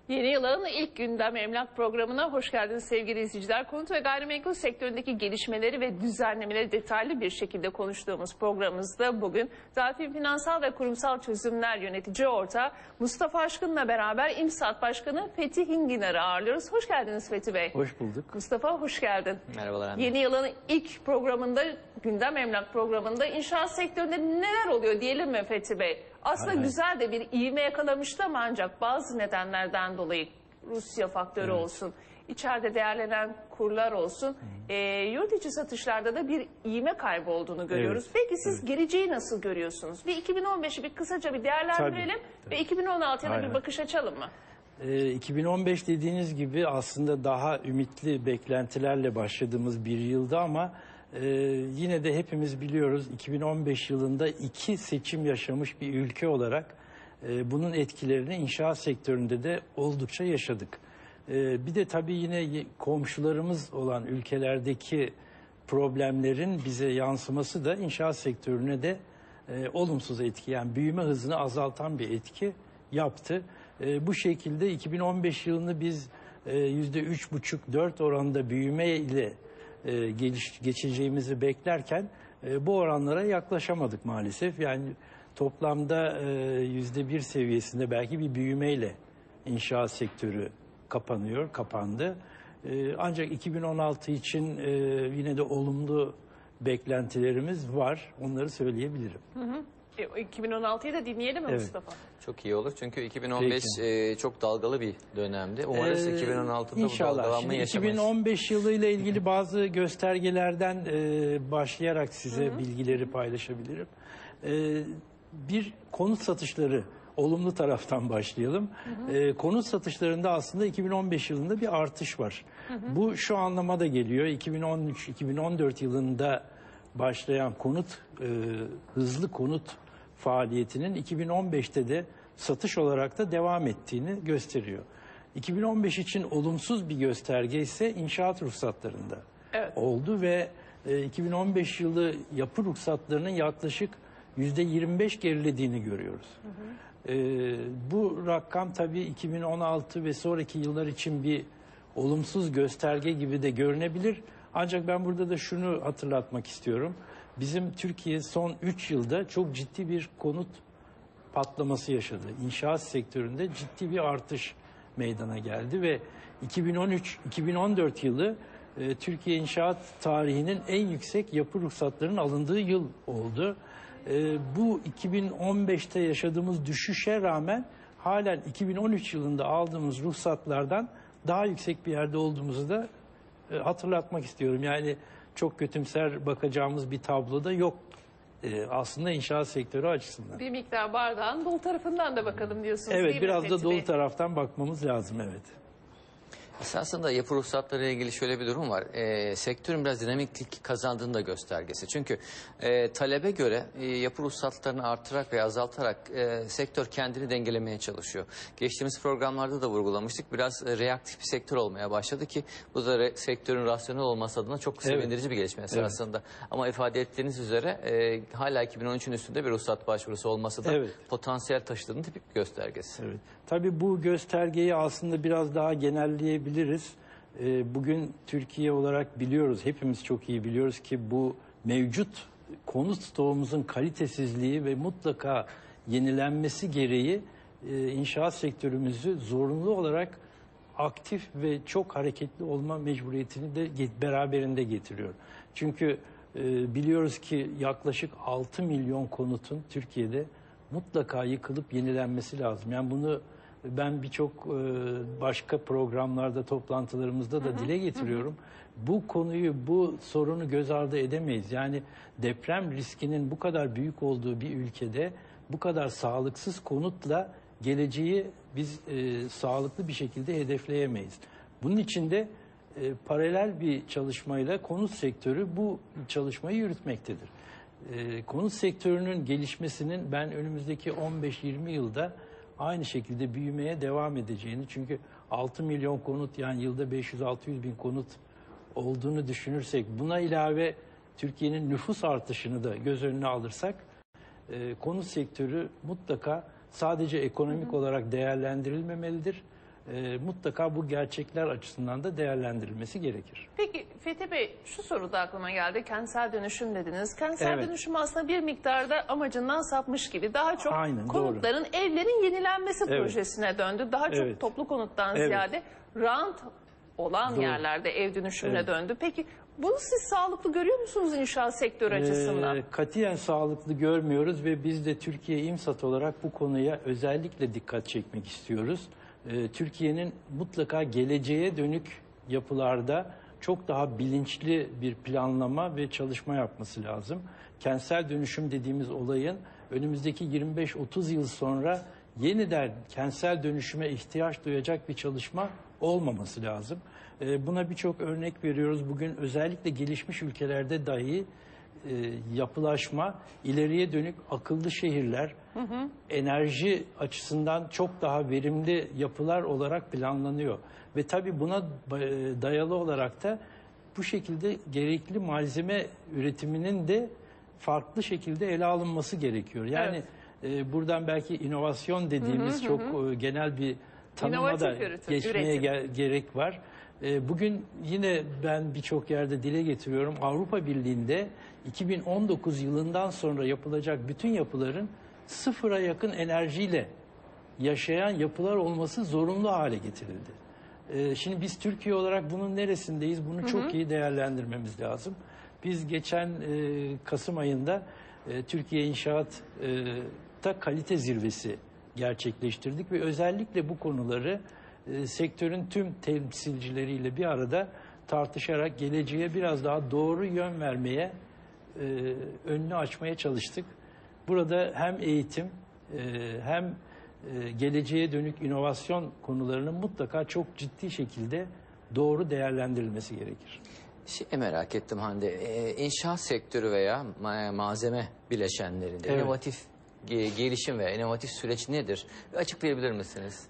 Yeni yılın ilk gündem emlak programına hoş geldiniz sevgili izleyiciler. Konut ve gayrimenkul sektöründeki gelişmeleri ve düzenlemeleri detaylı bir şekilde konuştuğumuz programımızda bugün Zalfin Finansal ve Kurumsal Çözümler Yönetici Ortağı Mustafa Aşkın'la beraber İmsat Başkanı Fethi Hinginer'i ağırlıyoruz. Hoş geldiniz Fethi Bey. Hoş bulduk. Mustafa hoş geldin. Merhabalar anne. Yeni yılın ilk programında, gündem emlak programında inşaat sektöründe neler oluyor diyelim mi Fethi Bey? Aslında güzel de bir ivme yakalamıştı ama ancak bazı nedenlerden dolayı Rusya faktörü olsun, içeride değerlenen kurlar olsun, yurt içi satışlarda da bir ivme kaybı olduğunu görüyoruz. Peki siz geleceği nasıl görüyorsunuz? Bir 2015'i bir kısaca bir değerlendirelim ve 2016'ya da bir bakış açalım mı? 2015 dediğiniz gibi aslında daha ümitli beklentilerle başladığımız bir yıldı ama yine de hepimiz biliyoruz 2015 yılında 2 seçim yaşamış bir ülke olarak bunun etkilerini inşaat sektöründe de oldukça yaşadık. Bir de tabii yine komşularımız olan ülkelerdeki problemlerin bize yansıması da inşaat sektörüne de olumsuz etki, yani büyüme hızını azaltan bir etki yaptı. Bu şekilde 2015 yılını biz %3,5-4 oranında büyüme ile geçeceğimizi beklerken bu oranlara yaklaşamadık maalesef. Yani toplamda %1 seviyesinde belki bir büyümeyle inşaat sektörü kapandı. Ancak 2016 için yine de olumlu beklentilerimiz var. Onları söyleyebilirim. 2016'yı da dinleyelim mi Mustafa? Çok iyi olur çünkü 2015 çok dalgalı bir dönemdi. Umarız 2016'da bu dalgalanmayı yaşamayız. 2015 yılıyla ilgili bazı göstergelerden başlayarak size bilgileri paylaşabilirim. Bir konut satışları, olumlu taraftan başlayalım. Konut satışlarında aslında 2015 yılında bir artış var. Bu şu anlamada geliyor. 2013-2014 yılında başlayan hızlı konut faaliyetinin 2015'te de satış olarak da devam ettiğini gösteriyor. 2015 için olumsuz bir gösterge ise inşaat ruhsatlarında oldu ve 2015 yılı yapı ruhsatlarının yaklaşık %25 gerilediğini görüyoruz. Bu rakam tabii 2016 ve sonraki yıllar için bir olumsuz gösterge gibi de görünebilir. Ancak ben burada da şunu hatırlatmak istiyorum. Bizim Türkiye son 3 yılda çok ciddi bir konut patlaması yaşadı. İnşaat sektöründe ciddi bir artış meydana geldi ve 2013-2014 yılı Türkiye inşaat tarihinin en yüksek yapı ruhsatlarının alındığı yıl oldu. Bu 2015'te yaşadığımız düşüşe rağmen halen 2013 yılında aldığımız ruhsatlardan daha yüksek bir yerde olduğumuzu da hatırlatmak istiyorum. Yani çok kötümser bakacağımız bir tablo da yok aslında inşaat sektörü açısından. Bir miktar bardağın dolu tarafından da bakalım diyorsunuz. Evet, biraz da dolu taraftan bakmamız lazım, evet. Esasında yapı ruhsatları ile ilgili şöyle bir durum var. Sektörün biraz dinamiklik kazandığını da göstergesi. Çünkü talebe göre yapı ruhsatlarını artırarak ve azaltarak sektör kendini dengelemeye çalışıyor. Geçtiğimiz programlarda da vurgulamıştık. Biraz reaktif bir sektör olmaya başladı ki bu da sektörün rasyonel olması adına çok sevindirici bir gelişme esasında. Ama ifade ettiğiniz üzere hala 2013'ün üstünde bir ruhsat başvurusu olması da potansiyel taşıdığının tipik bir göstergesi. Evet. Tabii bu göstergeyi aslında biraz daha genelleyebiliriz. Bugün Türkiye olarak biliyoruz, hepimiz çok iyi biliyoruz ki bu mevcut konut stoğumuzun kalitesizliği ve mutlaka yenilenmesi gereği inşaat sektörümüzü zorunlu olarak aktif ve çok hareketli olma mecburiyetini de beraberinde getiriyor. Çünkü biliyoruz ki yaklaşık 6 milyon konutun Türkiye'de mutlaka yıkılıp yenilenmesi lazım. Yani bunu ben birçok başka programlarda, toplantılarımızda da dile getiriyorum. Bu konuyu, bu sorunu göz ardı edemeyiz. Yani deprem riskinin bu kadar büyük olduğu bir ülkede bu kadar sağlıksız konutla geleceği biz sağlıklı bir şekilde hedefleyemeyiz. Bunun için de paralel bir çalışmayla konut sektörü bu çalışmayı yürütmektedir. Konut sektörünün gelişmesinin ben önümüzdeki 15-20 yılda aynı şekilde büyümeye devam edeceğini, çünkü 6 milyon konut, yani yılda 500-600 bin konut olduğunu düşünürsek, buna ilave Türkiye'nin nüfus artışını da göz önüne alırsak konut sektörü mutlaka sadece ekonomik olarak değerlendirilmemelidir. mutlaka bu gerçekler açısından da değerlendirilmesi gerekir. Peki Fethi Bey, şu soru da aklıma geldi. Kentsel dönüşüm dediniz. Kentsel Evet. dönüşüm aslında bir miktarda amacından sapmış gibi. Daha çok Aynen, konutların, evlerin yenilenmesi Evet. projesine döndü. Daha çok Evet. toplu konuttan Evet. ziyade rant olan Doğru. yerlerde ev dönüşümüne Evet. döndü. Peki bunu siz sağlıklı görüyor musunuz inşaat sektörü açısından? Katiyen sağlıklı görmüyoruz ve biz de Türkiye İmsat olarak bu konuya özellikle dikkat çekmek istiyoruz. Türkiye'nin mutlaka geleceğe dönük yapılarda çok daha bilinçli bir planlama ve çalışma yapması lazım. Kentsel dönüşüm dediğimiz olayın önümüzdeki 25-30 yıl sonra yeniden kentsel dönüşüme ihtiyaç duyacak bir çalışma olmaması lazım. Buna birçok örnek veriyoruz. Bugün özellikle gelişmiş ülkelerde dahi yapılaşma, ileriye dönük akıllı şehirler, enerji açısından çok daha verimli yapılar olarak planlanıyor. Ve tabii buna dayalı olarak da bu şekilde gerekli malzeme üretiminin de farklı şekilde ele alınması gerekiyor. Yani buradan belki inovasyon dediğimiz çok genel bir tanıma da geçmeye gerek var. Bugün yine ben birçok yerde dile getiriyorum. Avrupa Birliği'nde 2019 yılından sonra yapılacak bütün yapıların sıfıra yakın enerjiyle yaşayan yapılar olması zorunlu hale getirildi. Şimdi biz Türkiye olarak bunun neresindeyiz? Bunu çok iyi değerlendirmemiz lazım. Biz geçen Kasım ayında Türkiye İnşaat'ta kalite zirvesi gerçekleştirdik ve özellikle bu konuları sektörün tüm temsilcileriyle bir arada tartışarak geleceğe biraz daha doğru yön vermeye, önünü açmaya çalıştık. Burada hem eğitim hem geleceğe dönük inovasyon konularının mutlaka çok ciddi şekilde doğru değerlendirilmesi gerekir. Merak ettim Hande. İnşaat sektörü veya malzeme bileşenlerinde inovatif gelişim ve inovatif süreç nedir? Açıklayabilir misiniz?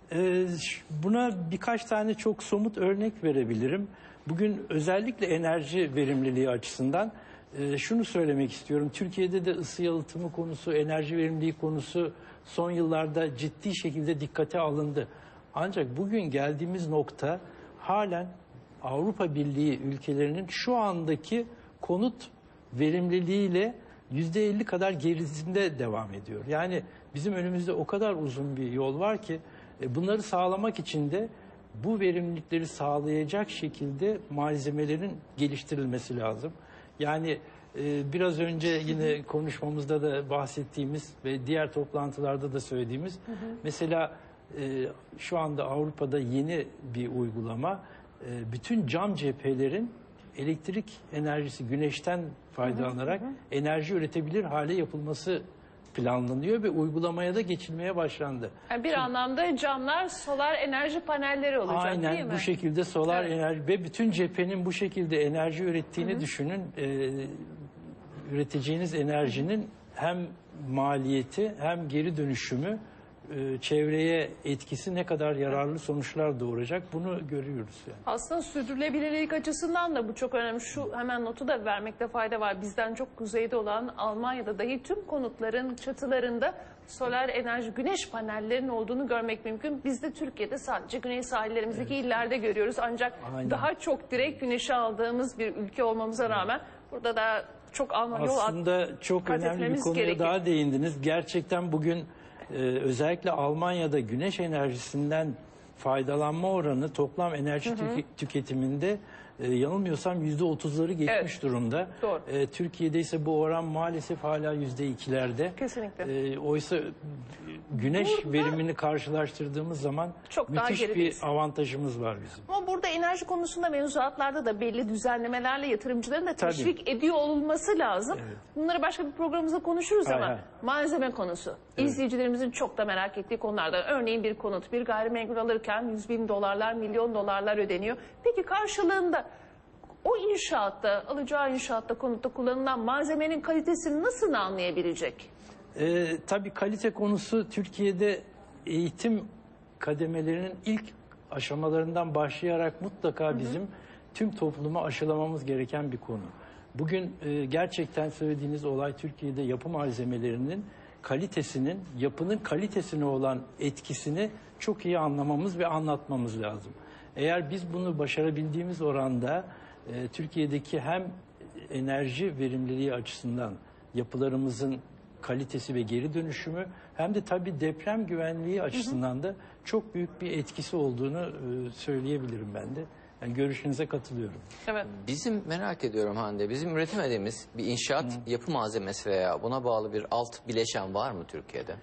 Buna birkaç tane çok somut örnek verebilirim. Bugün özellikle enerji verimliliği açısından şunu söylemek istiyorum. Türkiye'de de ısı yalıtımı konusu, enerji verimliliği konusu son yıllarda ciddi şekilde dikkate alındı. Ancak bugün geldiğimiz nokta halen Avrupa Birliği ülkelerinin şu andaki konut verimliliğiyle %50 kadar gerisinde devam ediyor. Yani bizim önümüzde o kadar uzun bir yol var ki bunları sağlamak için de bu verimlilikleri sağlayacak şekilde malzemelerin geliştirilmesi lazım. Yani biraz önce yine konuşmamızda da bahsettiğimiz ve diğer toplantılarda da söylediğimiz mesela şu anda Avrupa'da yeni bir uygulama, bütün cam cephelerin elektrik enerjisi güneşten faydalanarak enerji üretebilir hale yapılması planlanıyor ve uygulamaya da geçilmeye başlandı. Yani bir anlamda camlar solar enerji panelleri olacak, değil mi? Aynen bu şekilde solar enerji ve bütün cephenin bu şekilde enerji ürettiğini düşünün. Üreteceğiniz enerjinin hem maliyeti hem geri dönüşümü, çevreye etkisi ne kadar yararlı sonuçlar doğuracak bunu görüyoruz. Yani. Aslında sürdürülebilirlik açısından da bu çok önemli. Şu hemen notu da vermekte fayda var. Bizden çok kuzeyde olan Almanya'da dahi tüm konutların çatılarında solar enerji, güneş panellerinin olduğunu görmek mümkün. Biz de Türkiye'de sadece güney sahillerimizdeki illerde görüyoruz. Ancak daha çok direkt güneşi aldığımız bir ülke olmamıza rağmen burada da çok aslında çok önemli bir konuya daha değindiniz. Gerçekten bugün özellikle Almanya'da güneş enerjisinden faydalanma oranı toplam enerji tüketiminde yanılmıyorsam %30'ları geçmiş durumda. Doğru. Türkiye'de ise bu oran maalesef hala %2'lerde. Kesinlikle. Oysa güneş verimini karşılaştırdığımız zaman çok müthiş bir avantajımız var bizim. Ama burada enerji konusunda mevzuatlarda da belli düzenlemelerle yatırımcıların da teşvik ediyor olması lazım. Evet. Bunları başka bir programımızda konuşuruz ama malzeme konusu. Evet. İzleyicilerimizin çok da merak ettiği konulardan. Örneğin bir konut, bir gayrimenkul alırken $100.000, milyon dolarlar ödeniyor. Peki karşılığında o inşaatta, alacağı inşaatta, konutta kullanılan malzemenin kalitesini nasıl anlayabilecek? Tabii kalite konusu Türkiye'de eğitim kademelerinin ilk aşamalarından başlayarak mutlaka bizim tüm topluma aşılamamız gereken bir konu. Bugün gerçekten söylediğiniz olay Türkiye'de yapı malzemelerinin kalitesinin, yapının kalitesine olan etkisini çok iyi anlamamız ve anlatmamız lazım. Eğer biz bunu başarabildiğimiz oranda Türkiye'deki hem enerji verimliliği açısından yapılarımızın kalitesi ve geri dönüşümü hem de tabii deprem güvenliği açısından da çok büyük bir etkisi olduğunu söyleyebilirim ben de. Yani görüşünüze katılıyorum. Evet. Bizim merak ediyorum Hande, bizim üretemediğimiz bir inşaat yapı malzemesi veya buna bağlı bir alt bileşen var mı Türkiye'de?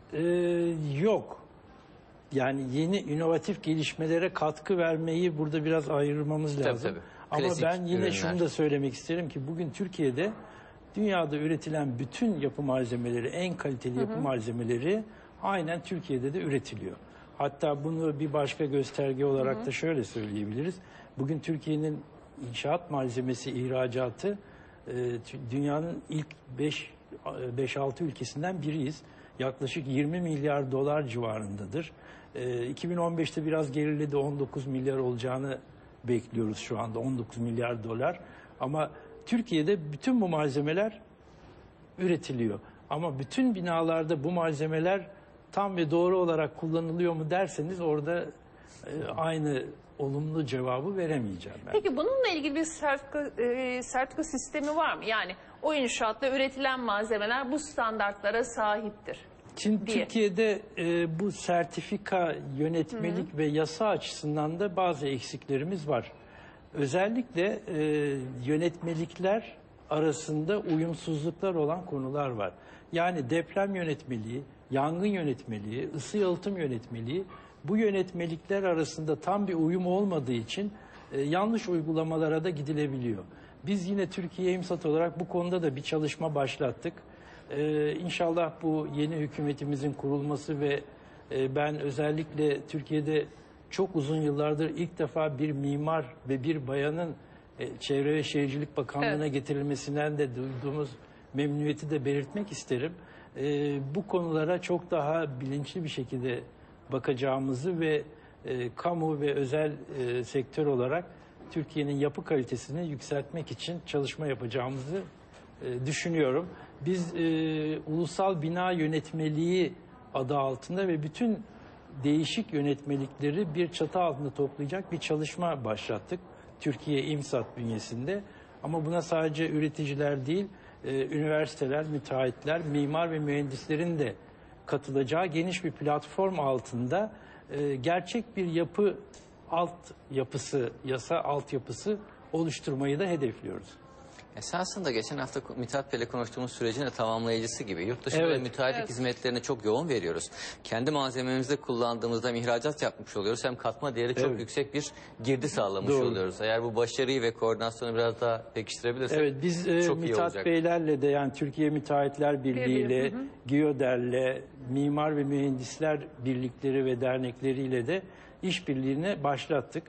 Yok. Yani yeni inovatif gelişmelere katkı vermeyi burada biraz ayırmamız lazım. Tabii. Ama Klasik ben yine ürünler. şunu da söylemek isterim ki bugün Türkiye'de dünyada üretilen bütün yapı malzemeleri, en kaliteli yapı malzemeleri aynen Türkiye'de de üretiliyor. Hatta bunu bir başka gösterge olarak da şöyle söyleyebiliriz. Bugün Türkiye'nin inşaat malzemesi ihracatı dünyanın ilk 5-6 ülkesinden biriyiz. Yaklaşık 20 milyar dolar civarındadır. 2015'te biraz geriledi, 19 milyar olacağını bekliyoruz şu anda, 19 milyar dolar. Ama Türkiye'de bütün bu malzemeler üretiliyor. Ama bütün binalarda bu malzemeler tam ve doğru olarak kullanılıyor mu derseniz orada aynı olumlu cevabı veremeyeceğim ben. Peki bununla ilgili bir sertifika sistemi var mı? Yani o inşaatta üretilen malzemeler bu standartlara sahiptir. Şimdi diye. Türkiye'de bu sertifika, yönetmelik ve yasa açısından da bazı eksiklerimiz var. Özellikle yönetmelikler arasında uyumsuzluklar olan konular var. Yani deprem yönetmeliği, yangın yönetmeliği, ısı yalıtım yönetmeliği, bu yönetmelikler arasında tam bir uyum olmadığı için yanlış uygulamalara da gidilebiliyor. Biz yine Türkiye İmsat olarak bu konuda da bir çalışma başlattık. İnşallah bu yeni hükümetimizin kurulması ve ben özellikle Türkiye'de çok uzun yıllardır ilk defa bir mimar ve bir bayanın Çevre ve Şehircilik Bakanlığı'na getirilmesinden de duyduğumuz memnuniyeti de belirtmek isterim. Bu konulara çok daha bilinçli bir şekilde bakacağımızı ve kamu ve özel sektör olarak Türkiye'nin yapı kalitesini yükseltmek için çalışma yapacağımızı düşünüyorum. Biz ulusal bina yönetmeliği adı altında ve bütün değişik yönetmelikleri bir çatı altında toplayacak bir çalışma başlattık. Türkiye İmsat bünyesinde. Ama buna sadece üreticiler değil, üniversiteler, müteahhitler, mimar ve mühendislerin de katılacağı geniş bir platform altında gerçek bir yapı altyapısı, yasa altyapısı oluşturmayı da hedefliyoruz. Esasında geçen hafta Mithat Bey'le konuştuğumuz sürecin de tamamlayıcısı gibi. Yurt dışında Evet. müteahhitlik hizmetlerine çok yoğun veriyoruz. Kendi malzememizde kullandığımızda hem ihracat yapmış oluyoruz hem katma değeri çok Evet. yüksek bir girdi sağlamış Doğru. oluyoruz. Eğer bu başarıyı ve koordinasyonu biraz daha pekiştirebilirsek Evet, biz çok iyi Mithat olacak. Beylerle de yani Türkiye Müteahhitler Birliği ile, GİODER'le, Mimar ve Mühendisler Birlikleri ve dernekleriyle de işbirliğine başlattık.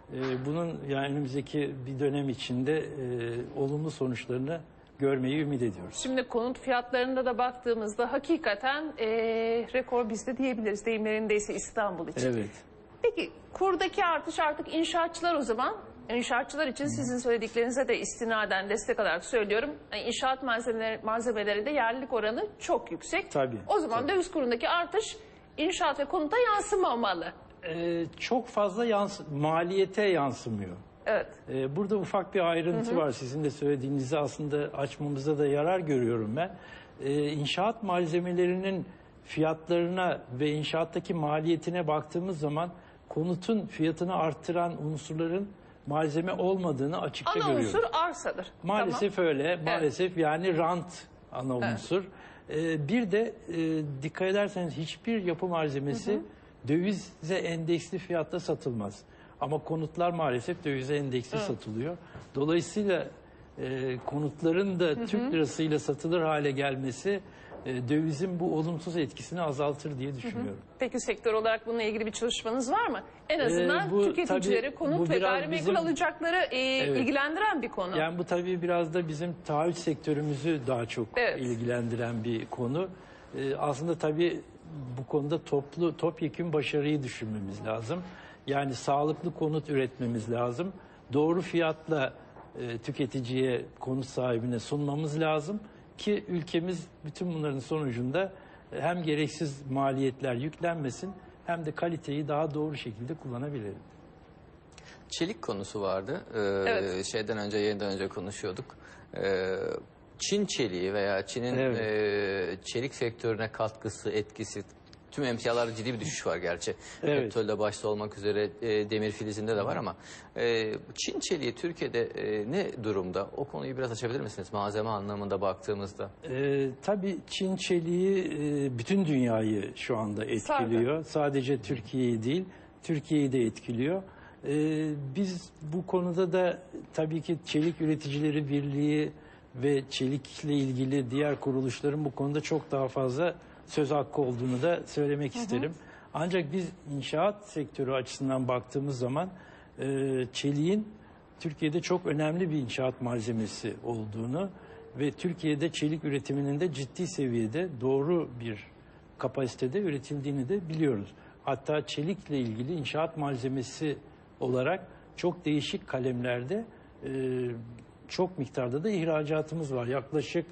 Bunun yani önümüzdeki bir dönem içinde olumlu sonuçlarını görmeyi ümit ediyoruz. Şimdi konut fiyatlarında da baktığımızda hakikaten rekor bizde diyebiliriz, deyimlerindeyse İstanbul için. Evet. Peki kurdaki artış artık inşaatçılar o zaman, inşaatçılar için sizin söylediklerinize de istinaden destek olarak söylüyorum. Yani inşaat malzemelerinde yerlilik oranı çok yüksek. Tabii, O zaman tabii. döviz kurundaki artış inşaat ve konuta yansımamalı. Çok fazla maliyete yansımıyor. Evet. Burada ufak bir ayrıntı var. Sizin de söylediğinizi aslında açmamıza da yarar görüyorum ben. İnşaat malzemelerinin fiyatlarına ve inşaattaki maliyetine baktığımız zaman konutun fiyatını arttıran unsurların malzeme olmadığını açıkça Ana görüyoruz. unsur arsadır. Maalesef öyle. Maalesef yani rant ana unsur. Bir de dikkat ederseniz hiçbir yapı malzemesi dövize endeksli fiyatta satılmaz. Ama konutlar maalesef dövize endeksli satılıyor. Dolayısıyla konutların da Türk lirasıyla satılır hale gelmesi dövizin bu olumsuz etkisini azaltır diye düşünüyorum. Peki sektör olarak bununla ilgili bir çalışmanız var mı? En azından bu tüketicileri, tabii, konut bu ve biraz gayrimenkul bizim- alacakları ilgilendiren bir konu. Yani bu tabii biraz da bizim taahhüt sektörümüzü daha çok Evet. ilgilendiren bir konu. Aslında tabii bu konuda topyekün başarıyı düşünmemiz lazım. Yani sağlıklı konut üretmemiz lazım. Doğru fiyatla tüketiciye, konut sahibine sunmamız lazım ki ülkemiz bütün bunların sonucunda hem gereksiz maliyetler yüklenmesin hem de kaliteyi daha doğru şekilde kullanabilelim. Çelik konusu vardı. Evet. Yayından önce konuşuyorduk. Çin çeliği veya Çin'in çelik sektörüne katkısı, etkisi, tüm emtialarda ciddi bir düşüş var gerçi. Evet. Petrolde başta olmak üzere demir filizinde de var ama Çin çeliği Türkiye'de ne durumda? O konuyu biraz açabilir misiniz? Malzeme anlamında baktığımızda. Tabii Çin çeliği bütün dünyayı şu anda etkiliyor. Sadece Türkiye'yi değil, Türkiye'yi de etkiliyor. Biz bu konuda da tabii ki Çelik Üreticileri Birliği ve çelikle ilgili diğer kuruluşların bu konuda çok daha fazla söz hakkı olduğunu da söylemek isterim. Ancak biz inşaat sektörü açısından baktığımız zaman çeliğin Türkiye'de çok önemli bir inşaat malzemesi olduğunu ve Türkiye'de çelik üretiminin de ciddi seviyede doğru bir kapasitede üretildiğini de biliyoruz. Hatta çelikle ilgili inşaat malzemesi olarak çok değişik kalemlerde çok miktarda da ihracatımız var. Yaklaşık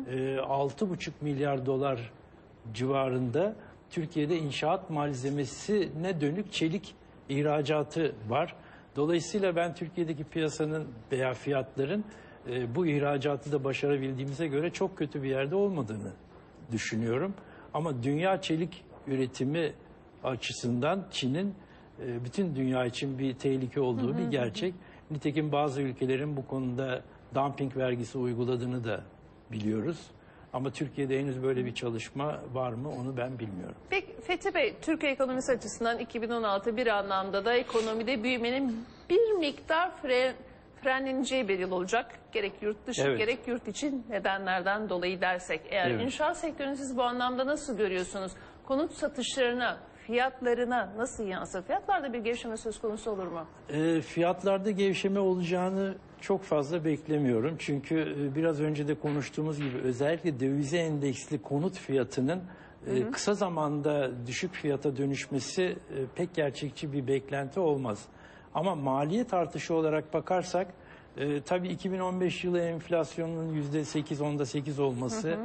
6,5 milyar dolar civarında Türkiye'de inşaat malzemesine dönük çelik ihracatı var. Dolayısıyla ben Türkiye'deki piyasanın veya fiyatların bu ihracatı da başarabildiğimize göre çok kötü bir yerde olmadığını düşünüyorum. Ama dünya çelik üretimi açısından Çin'in bütün dünya için bir tehlike olduğu bir gerçek. Nitekim bazı ülkelerin bu konuda dumping vergisi uyguladığını da biliyoruz. Ama Türkiye'de henüz böyle bir çalışma var mı onu ben bilmiyorum. Peki Fethi Bey, Türkiye ekonomisi açısından 2016 bir anlamda da ekonomide büyümenin bir miktar frenleneceği bir yıl olacak. Gerek yurt dışı gerek yurt içi nedenlerden dolayı dersek. Eğer inşaat sektörünü siz bu anlamda nasıl görüyorsunuz? Konut satışlarına, fiyatlarına nasıl yansır? Fiyatlarda bir gevşeme söz konusu olur mu? Fiyatlarda gevşeme olacağını çok fazla beklemiyorum. Çünkü biraz önce de konuştuğumuz gibi özellikle dövize endeksli konut fiyatının kısa zamanda düşük fiyata dönüşmesi pek gerçekçi bir beklenti olmaz. Ama maliyet artışı olarak bakarsak tabii 2015 yılı enflasyonun %8, %8 olması,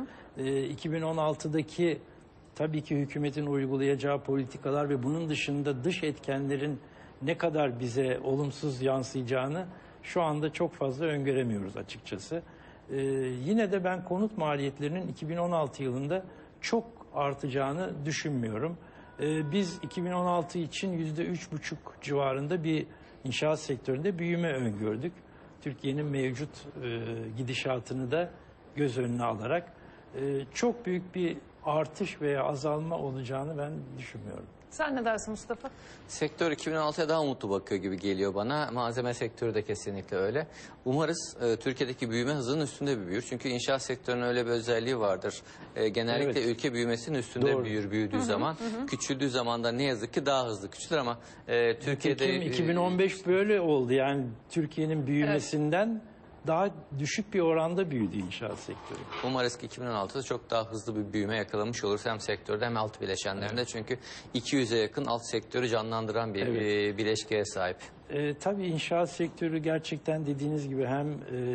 2016'daki tabii ki hükümetin uygulayacağı politikalar ve bunun dışında dış etkenlerin ne kadar bize olumsuz yansıyacağını şu anda çok fazla öngöremiyoruz açıkçası. Yine de ben konut maliyetlerinin 2016 yılında çok artacağını düşünmüyorum. Biz 2016 için %3,5 civarında bir inşaat sektöründe büyüme öngördük. Türkiye'nin mevcut gidişatını da göz önüne alarak çok büyük bir artış veya azalma olacağını ben düşünmüyorum. Sen ne dersin Mustafa? Sektör 2016'ya daha umutlu bakıyor gibi geliyor bana. Malzeme sektörü de kesinlikle öyle. Umarız Türkiye'deki büyüme hızının üstünde bir büyür. Çünkü inşaat sektörünün öyle bir özelliği vardır. Genellikle ülke büyümesinin üstünde büyüdüğü zaman. Küçüldüğü zaman da ne yazık ki daha hızlı küçülür ama Türkiye'de... 2015 böyle oldu. Yani Türkiye'nin büyümesinden daha düşük bir oranda büyüdü inşaat sektörü. Umarız ki 2016'da çok daha hızlı bir büyüme yakalamış oluruz hem sektörde hem alt bileşenlerinde. Çünkü 200'e yakın alt sektörü canlandıran bir bileşkeye sahip. Tabii inşaat sektörü gerçekten dediğiniz gibi hem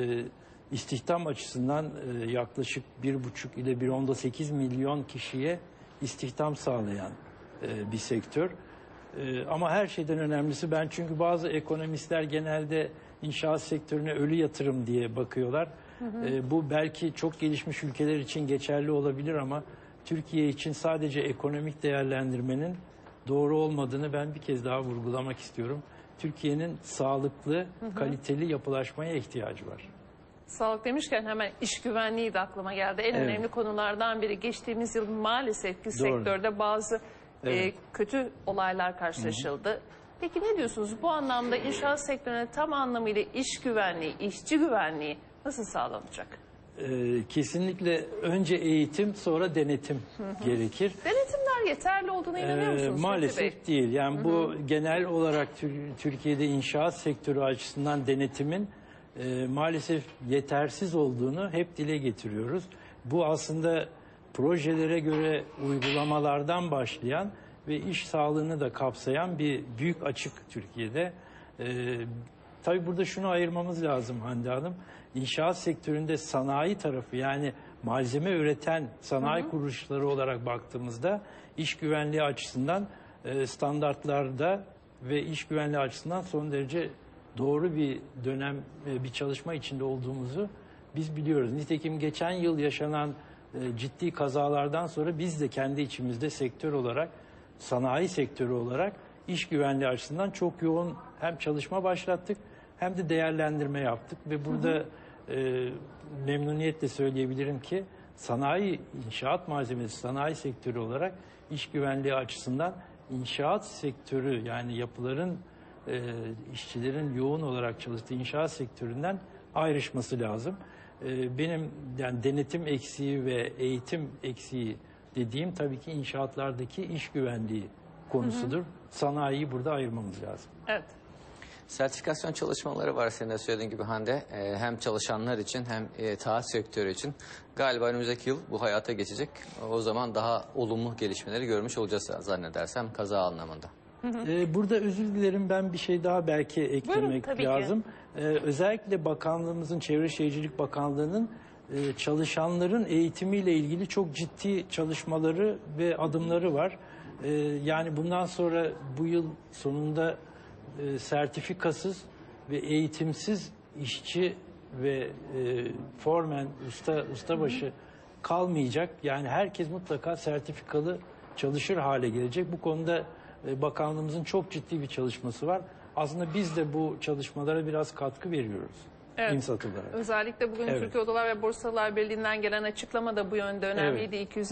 istihdam açısından yaklaşık 1,5 ile 1,8 milyon kişiye istihdam sağlayan bir sektör. Ama her şeyden önemlisi ben çünkü bazı ekonomistler genelde inşaat sektörüne ölü yatırım diye bakıyorlar. Bu belki çok gelişmiş ülkeler için geçerli olabilir ama Türkiye için sadece ekonomik değerlendirmenin doğru olmadığını ben bir kez daha vurgulamak istiyorum. Türkiye'nin sağlıklı, kaliteli yapılaşmaya ihtiyacı var. Sağlık demişken hemen iş güvenliği de aklıma geldi. En önemli konulardan biri. Geçtiğimiz yıl maalesef ki sektörde bazı kötü olaylar karşılaşıldı. Peki ne diyorsunuz? Bu anlamda inşaat sektörüne tam anlamıyla iş güvenliği, işçi güvenliği nasıl sağlanacak? Kesinlikle önce eğitim sonra denetim gerekir. Denetimler yeterli olduğuna inanıyor musunuz? Maalesef değil. Yani bu genel olarak Türkiye'de inşaat sektörü açısından denetimin maalesef yetersiz olduğunu hep dile getiriyoruz. Bu aslında projelere göre uygulamalardan başlayan ve iş sağlığını da kapsayan bir büyük açık Türkiye'de. Tabii burada şunu ayırmamız lazım Hande Hanım. İnşaat sektöründe sanayi tarafı yani malzeme üreten sanayi kuruluşları olarak baktığımızda iş güvenliği açısından standartlarda ve iş güvenliği açısından son derece doğru bir dönem, bir çalışma içinde olduğumuzu biz biliyoruz. Nitekim geçen yıl yaşanan ciddi kazalardan sonra biz de kendi içimizde sektör olarak, sanayi sektörü olarak iş güvenliği açısından çok yoğun hem çalışma başlattık hem de değerlendirme yaptık ve burada memnuniyetle söyleyebilirim ki sanayi, inşaat malzemesi sanayi sektörü olarak iş güvenliği açısından inşaat sektörü, yani yapıların, işçilerin yoğun olarak çalıştığı inşaat sektöründen ayrışması lazım. Benim yani denetim eksiği ve eğitim eksiği dediğim tabii ki inşaatlardaki iş güvenliği konusudur. Sanayiyi burada ayırmamız lazım. Evet. Sertifikasyon çalışmaları var senin de söylediğin gibi Hande. Hem çalışanlar için hem taahhüt sektörü için. Galiba önümüzdeki yıl bu hayata geçecek. O zaman daha olumlu gelişmeleri görmüş olacağız zannedersem kaza anlamında. Burada özür dilerim, ben bir şey daha belki eklemek tabii ki. lazım. Özellikle bakanlığımızın, Çevre Şehircilik Bakanlığı'nın çalışanların eğitimiyle ilgili çok ciddi çalışmaları ve adımları var. Yani bundan sonra bu yıl sonunda sertifikasız ve eğitimsiz işçi ve formen, ustabaşı kalmayacak. Yani herkes mutlaka sertifikalı çalışır hale gelecek. Bu konuda bakanlığımızın çok ciddi bir çalışması var. Aslında biz de bu çalışmalara biraz katkı veriyoruz. Evet. İmsat olarak. Özellikle bugün Evet. Türkiye Odalar ve Borsalar Birliği'nden gelen açıklama da bu yönde önemliydi.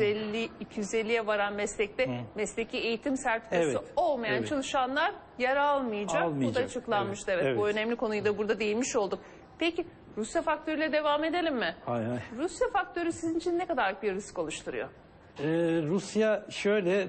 250'ye varan meslekte mesleki eğitim sertifikası Evet. olmayan Evet. çalışanlar yer almayacak. Bu da Almayacak. açıklanmıştı. Evet. Evet. Bu Evet. önemli konuyu da burada değinmiş olduk. Peki Rusya faktörüyle devam edelim mi? Hay hay. Rusya faktörü sizin için ne kadar bir risk oluşturuyor? Rusya şöyle,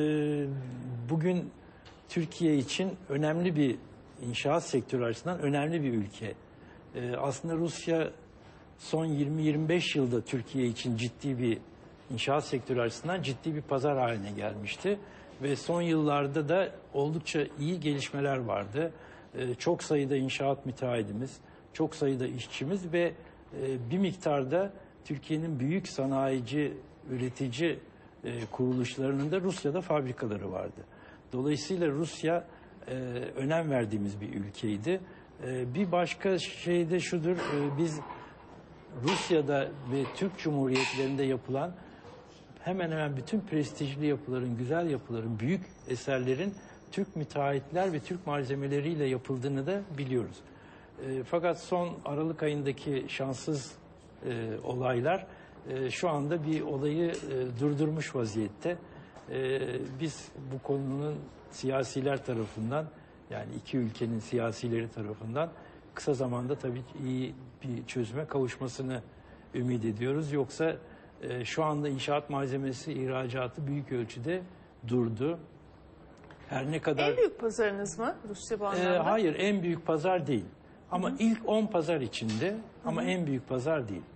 bugün Türkiye için önemli bir inşaat sektörü açısından önemli bir ülke. Aslında Rusya son 20-25 yılda Türkiye için ciddi bir inşaat sektörü açısından ciddi bir pazar haline gelmişti. Ve son yıllarda da oldukça iyi gelişmeler vardı. Çok sayıda inşaat müteahhidimiz, çok sayıda işçimiz ve bir miktarda Türkiye'nin büyük sanayici, üretici kuruluşlarının da Rusya'da fabrikaları vardı. Dolayısıyla Rusya önem verdiğimiz bir ülkeydi. Bir başka şey de şudur, biz Rusya'da ve Türk Cumhuriyetlerinde yapılan hemen hemen bütün prestijli yapıların, güzel yapıların, büyük eserlerin Türk müteahhitler ve Türk malzemeleriyle yapıldığını da biliyoruz. Fakat son Aralık ayındaki şanssız olaylar şu anda bir olayı durdurmuş vaziyette. Biz bu konunun siyasiler tarafından, yani iki ülkenin siyasileri tarafından kısa zamanda tabii iyi bir çözüme kavuşmasını ümit ediyoruz. Yoksa şu anda inşaat malzemesi ihracatı büyük ölçüde durdu. Her ne kadar... En büyük pazarınız mı Rusya bu anlamda? Hayır, en büyük pazar değil. Ama ilk 10 pazar içinde, ama en büyük pazar değil.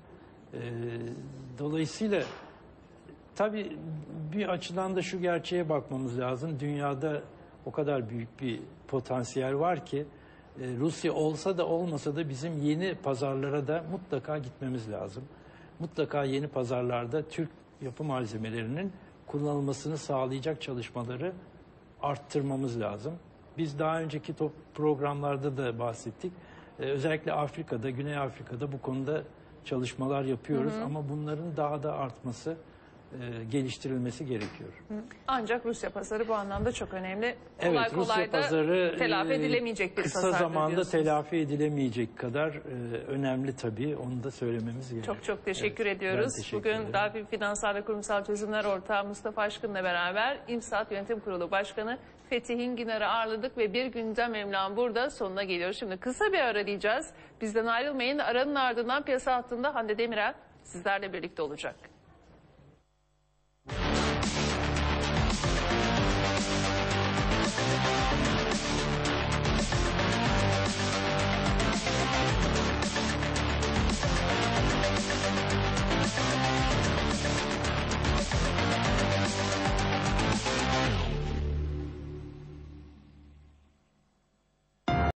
Dolayısıyla tabii bir açıdan da şu gerçeğe bakmamız lazım. Dünyada o kadar büyük bir potansiyel var ki Rusya olsa da olmasa da bizim yeni pazarlara da mutlaka gitmemiz lazım. Mutlaka yeni pazarlarda Türk yapı malzemelerinin kullanılmasını sağlayacak çalışmaları arttırmamız lazım. Biz daha önceki programlarda da bahsettik. Özellikle Afrika'da, Güney Afrika'da bu konuda çalışmalar yapıyoruz. Ama bunların daha da artması, geliştirilmesi gerekiyor. Ancak Rusya pazarı bu anlamda çok önemli. Evet, Kolay kolay Rusya da pazarı telafi edilemeyecek bir kısa pazardır zamanda diyorsunuz. telafi edilemeyecek kadar önemli tabii. Onu da söylememiz gerekiyor. Çok çok teşekkür Evet, ediyoruz. ben teşekkür Bugün ederim. Davfi Finansal ve Kurumsal Çözümler Ortağı Mustafa Aşkın'la beraber İmsat Yönetim Kurulu Başkanı Fethi Hinginar'ı ağırladık ve bir gündem emlakın burada sonuna geliyoruz. Şimdi kısa bir ara diyeceğiz. Bizden ayrılmayın. Aranın ardından piyasa hattında Hande Demirel sizlerle birlikte olacak.